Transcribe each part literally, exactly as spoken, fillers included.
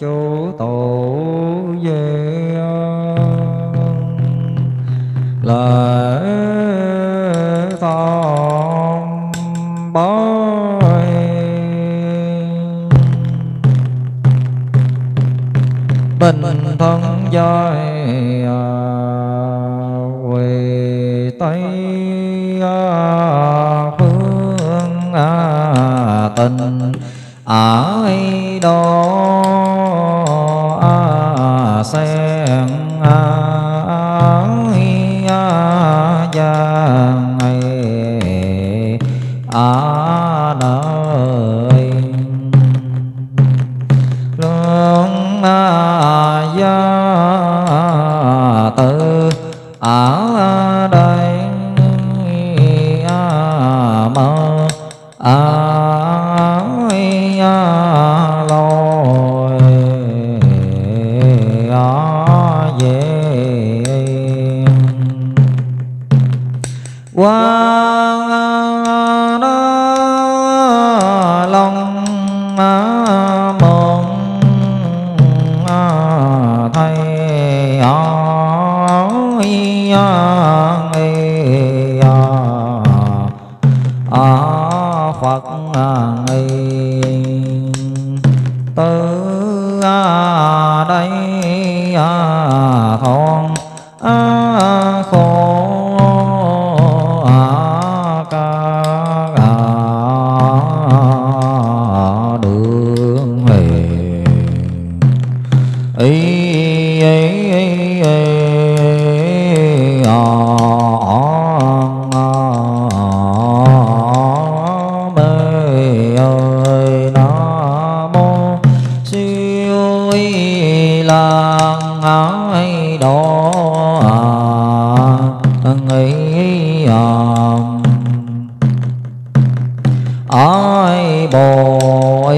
chủ tổ về lễ thọ bói bình thân giai quỳ tây phương tình ai đó sen ai giang a nơi lương gia tự ở đây mơ ai lôi về qua lòng mong thầy Phật từ đây thon khổ cả đường về ý ấy ai đó ấy ai bồi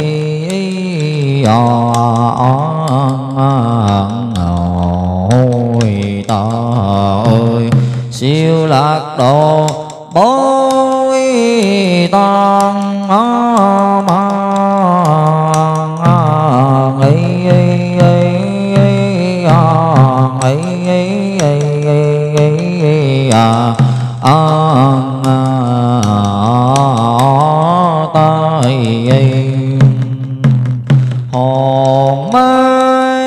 ôi ta ơi siêu lạc độ bối tăng ma ấy ấy ấy ấy ấy à tay hồn mai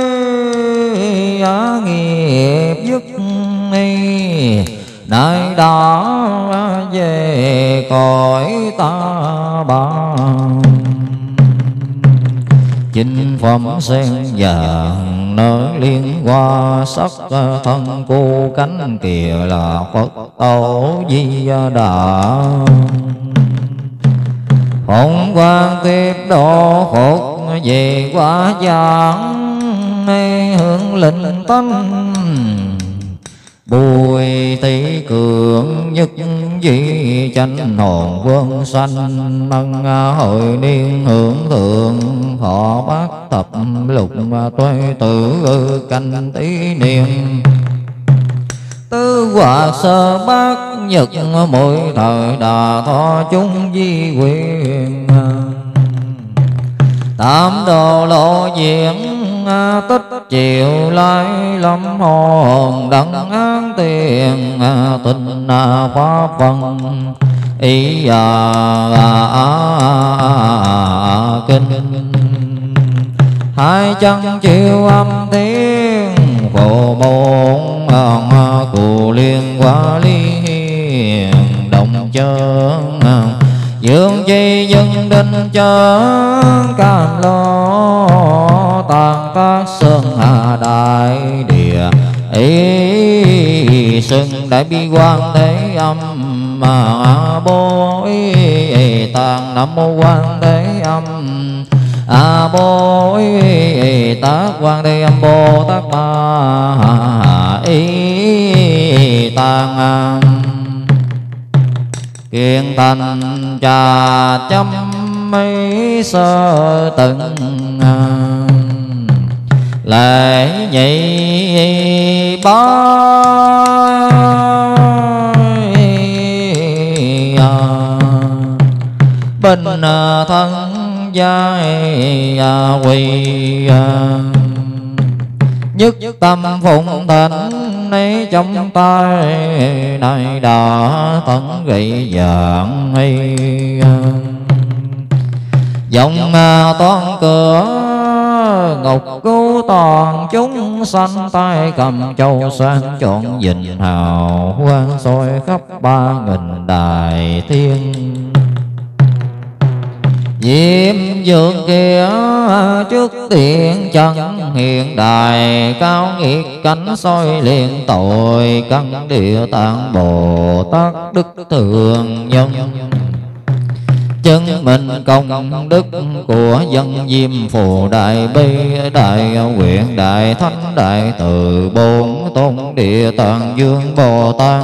nghiệp dứt nay đã về cõi ta bà chính phẩm sen vàng nơi liên hoa sắc thân cô cánh kìa là Phật tổ Di Đà Phụng quan tiếp độ khúc về quả giảng hưởng lệnh tánh bùi tỷ cường nhất di chánh hồn quân sanh nâng hội niên hưởng thượng họ bát thập lục tuế tử canh tí niên tứ hòa sơ bát nhật mỗi thời đà thọ chúng di quyền tam đồ lộ diện tích chiều lai lâm hồn đặng an tiền tình pháp phần ý kinh hai chân chiều âm tiếng phổ bổn cù liên qua liên đồng chân dương chi dân đinh chân cam lo tàn tác sơn hà đại địa ý sưng đại bi quan thế âm mà bối tàn nam mô quan thế âm a bối tát quan thế âm bồ tát ma ý tàn kiên thành trà chấm mấy sơ tận lễ nhị bá bình thân giai quy nhất tâm phụng thánh ấy trong tay này đã tấn gậy dạng hay dòng toan cửa ngục cứu toàn chúng sanh tay cầm châu sang chọn dình hào quang soi khắp ba nghìn đại thiên diêm dương kia trước điện chân hiện đài cao nghiệt cánh soi liền tội căn địa tạng Bồ Tát đức thượng nhân chân mình công đức của dân diêm phù đại bi đại nguyện đại thánh đại từ bốn tôn địa tạng dương Bồ Tát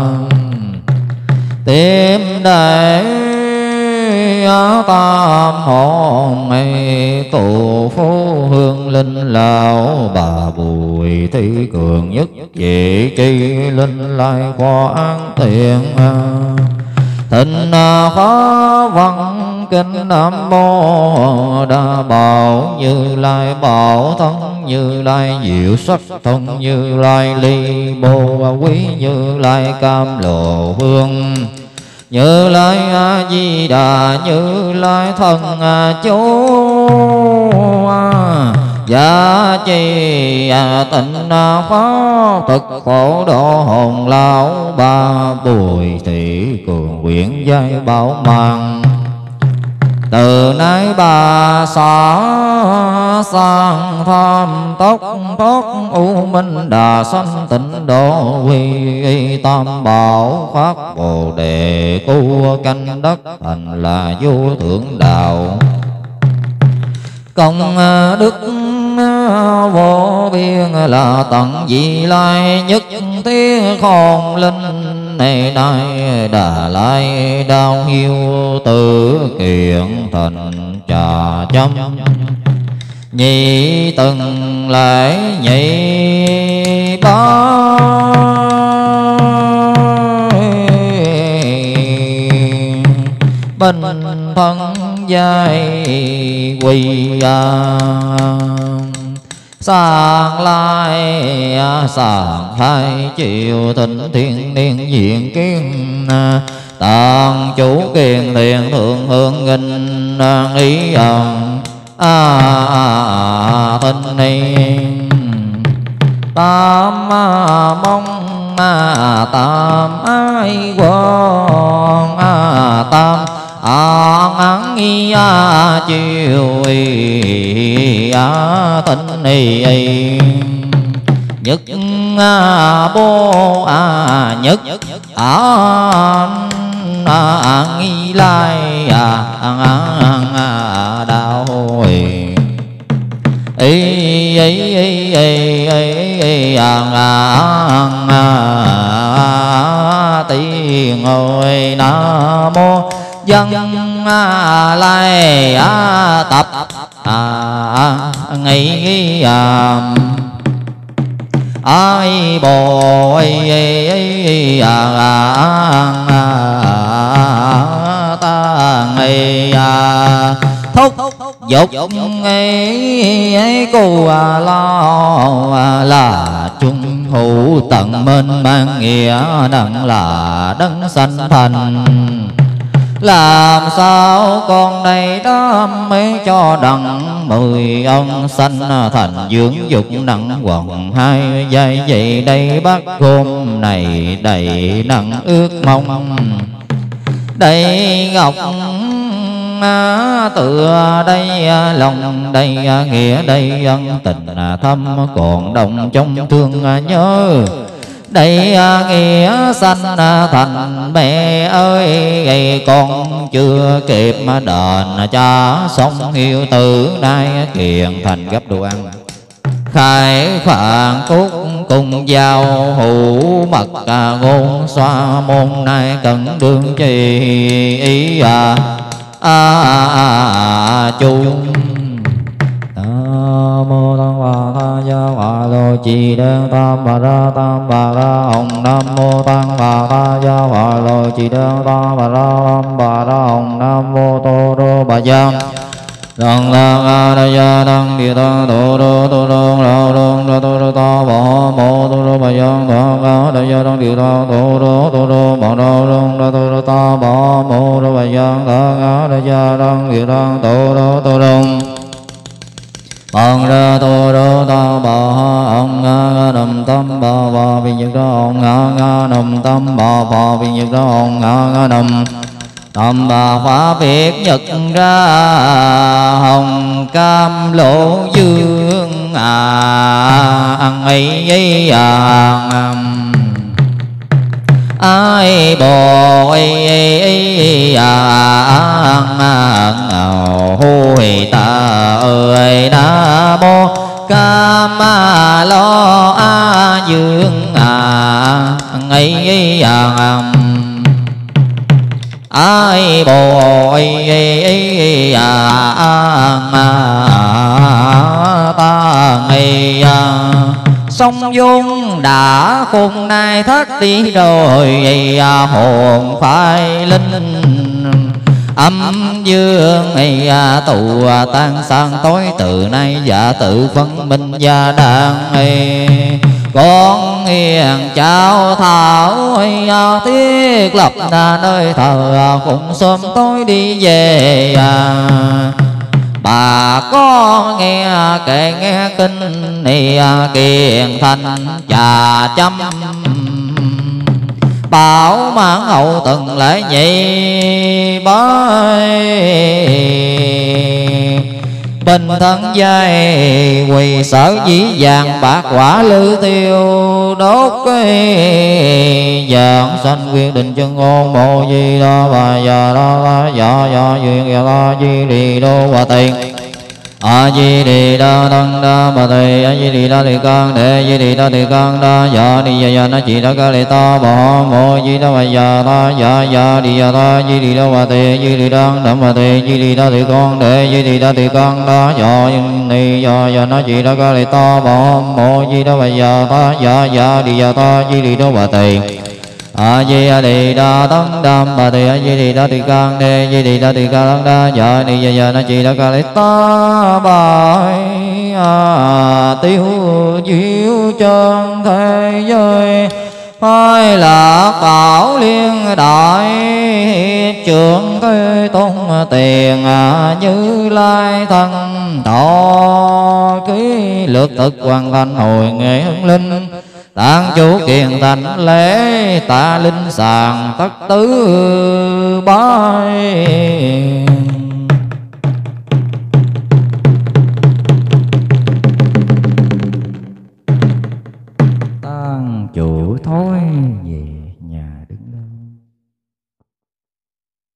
tìm đại tam hồn ấy cụ phú hương linh lão bà Bùi Thị Cường nhất vị tri linh lai khoa an tiện thịnh khó văn kinh nam mô đa bảo Như Lai bảo thân Như Lai diệu sắc thân Như Lai ly bồ quý Như Lai cam lộ hương Như Lai A Di Đà Như Lai thân chú giá chi tịnh pháp thực khổ độ hồn lão ba Bùi Thị Cường quyển giai bảo mang từ nay bà xả sang tham tốc tốc u minh đà sanh tịnh độ quy tam bảo phát bồ đề tu canh đất thành là vô thượng đạo công đức vô biên là tận vị lai nhất thiết khôn linh này nay Đà Lai đau hiu tự kiện thành trà châm nhị từng lễ nhị bá bình thân giai quy sang lai sang hai chiều thịnh thiên niên diện kiến tạng chủ kiền thiền thượng hương nghinh ý ẩn a thinh niên tam mong tam ai quang tam an an y a chiều y a tinh y nhất a bô a nhất an an y lai a an an đạo y y y y y y an an tiên ngồi nam mô dân lai tập nghĩ ai bồ ta nghĩ thúc dục ấy cô lo là chung hữu tận mênh mang nghĩa đặng là đấng sanh thành làm sao con đây đam mê cho đặng mười ông sanh thành dưỡng dục nặng quần hai giai vậy đây bác gồm này đầy nặng ước mong đây ngọc tựa đây lòng đây nghĩa đây ân tình thâm còn đồng trong thương nhớ đây nghĩa sanh thành mẹ ơi con chưa kịp đền cha sống hiếu tử nay kiền thành gấp đồ ăn khai phạn cúc cùng giao hữu mật ngôn xoa môn nay cần đương trì ý à a a chung nam mô tăng bà tha gia bà lô trì đen tam bà ra tam bà ra hồng nam mô tăng bà tha gia bà lô trì đen tam bà ra tam bà ra hồng nam mô tô đô bà giang Đăng đăng a đa ya đăng địa đăng tô đô tô đô lao đăng đa tô đô ta bà mô tô đô bà yang đăng a đa ya đăng địa đăng tô đô tô đô bà đô đăng đa tô đô ta bà mô đô bà yang đăng a đa ya đăng địa đăng tô đô tô đăng bằng ra tô đô ta bà ông nga nga nằm tâm bà bà vì nhật đó ông nga nga nằm tâm bà bà vì nhật đó ông nga nga nằm tâm bà phá biệt nhật ra hồng cam lỗ dương à ăn ấy ấy à ai bồ ấy ấy ấy à hôi ta ơi na mô cam lo a dương à ấy ấy à ai bồ ấy ấy à ta ngày sông dung đã khôn nay thất đi rồi hồn phải linh âm dương ấy tụ tan sang tối từ nay dạ tự phân minh gia đàn ấy con hiền cháu thảo ấy thiết lập là nơi thờ cũng sớm tối đi về à. Bà có nghe kể nghe kinh này kiền thành trà chăm bảo mãn hậu từng lễ nhị bái bình thân dây quỳ sở dĩ vàng bạc quả lư tiêu đốt cái vàng sanh quyết định chân ngôn mô di đa bà già đa dạ dạ duyên dạ đa di đi đô hòa tiền a di đi đa tăng đa bà thầy a di đi đa thì con đệ di đi đa thì con đa dạ đi dạ dạ nó chỉ đa ca lệ ta bỏ mô di đa bà già ta dạ dạ đi dạ ta di đi đa hòa thầy di đi đa đam bà thầy di đi đa thì con đệ di đi đa thì con đa dạ đi dạ dạ nó chỉ đa ca lệ ta bỏ mô di đa bà già ta dạ dạ đi dạ ta di đi đa hòa thầy a di đi đa tăng đam bà thầy a di đi đa thì con đệ di đi đa thì con đa dạ đi dạ dạ nó chỉ đa ca lệ ta bài à, tiêu diệu chân thế giới hai là bảo liên đại trưởng cái tôn tiền à, như lai thân thọ ký lược thực hoàn thành hồi nghệ hưng linh tạng chủ kiền thành lễ tạ linh sàng tất tứ bái tang chủ thối về.